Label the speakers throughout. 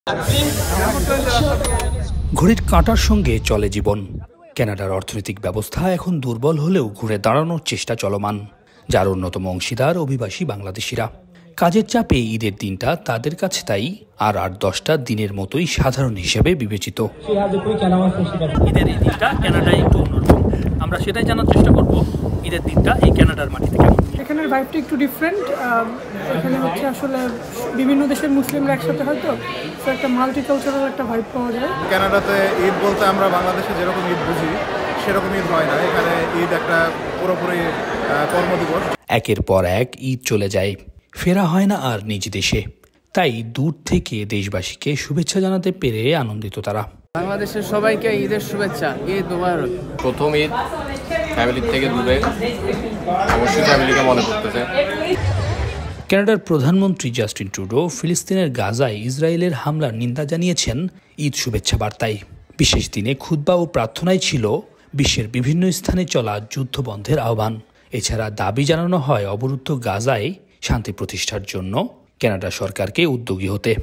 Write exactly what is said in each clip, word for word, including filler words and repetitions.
Speaker 1: ঘড়ির কাঁটার সঙ্গে চলে জীবন। কানাডার অর্থনৈতিক ব্যবস্থা এখন দুর্বল হলেও ঘুরে দাঁড়ানোর চেষ্টা চলমান, যার অন্যতম অংশীদার অভিবাসী বাংলাদেশিরা। কাজের চাপে ঈদের দিনটা তাদের কাছে তাই আর আট দশটা দিনের মতোই সাধারণ হিসেবে বিবেচিত।
Speaker 2: ঈদের এই দিনটা কানাডায় একটু অন্যরকম, আমরা সেটাই জানার চেষ্টা করব ঈদের দিনটা এই কানাডার মাটিতে কেমন।
Speaker 3: এখানের ভাইবটা একটু ডিফারেন্ট। এখানে হচ্ছে আসলে বিভিন্ন দেশের মুসলিমরা একসাথে হয়তো একটা মাল্টিকালচারাল একটা ভাইব পাওয়া যায়।
Speaker 4: কানাডাতে ঈদ বলতে আমরা বাংলাদেশে যেরকম ঈদ বুঝি সেরকম ঈদ হয় না, এখানে ঈদ একটা পুরোপুরি কর্মদিবস।
Speaker 1: একের পর এক ঈদ চলে যায়, ফেরা হয় না আর নিজ দেশে। তাই দূর থেকে দেশবাসীকে শুভেচ্ছা জানাতে পেরে আনন্দিত তারা।
Speaker 5: বাংলাদেশের সবাইকে ঈদের শুভেচ্ছা, ঈদ মোবারক।
Speaker 6: প্রথম ঈদ ফ্যামিলির থেকে দূরে, অবশ্যই ফ্যামিলিকে মনে করতেছে।
Speaker 1: কানাডার প্রধানমন্ত্রী জাস্টিন ট্রুডো ফিলিস্তিনের গাজায় ইসরায়েলের হামলার নিন্দা জানিয়েছেন ঈদ শুভেচ্ছা বার্তায়। বিশেষ দিনে খুতবা ও প্রার্থনায় ছিল বিশ্বের বিভিন্ন স্থানে চলা যুদ্ধবন্ধের আহ্বান। এছাড়া দাবি জানানো হয় অবরুদ্ধ গাজায় শান্তি প্রতিষ্ঠার জন্য কানাডা সরকারকে উদ্যোগী হতে।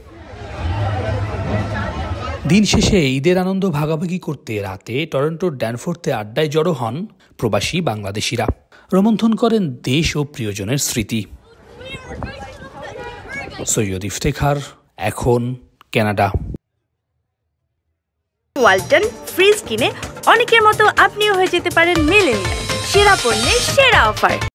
Speaker 1: দিন শেষে ঈদের আনন্দ ভাগাভাগি করতে রাতে টরন্টোর ড্যানফোর্থে আড্ডায় জড়ো হন প্রবাসী বাংলাদেশিরা। রোমন্থন করেন দেশ ও প্রিয়জনের স্মৃতি। সৈয়দ ইফতেখার, এখন, কানাডা।
Speaker 7: ওয়ালটন ফ্রিজ কিনে অনেকের মতো আপনিও হয়ে যেতে পারেন মিলেনিয়াল। সেরা পণ্যের সেরা অফার।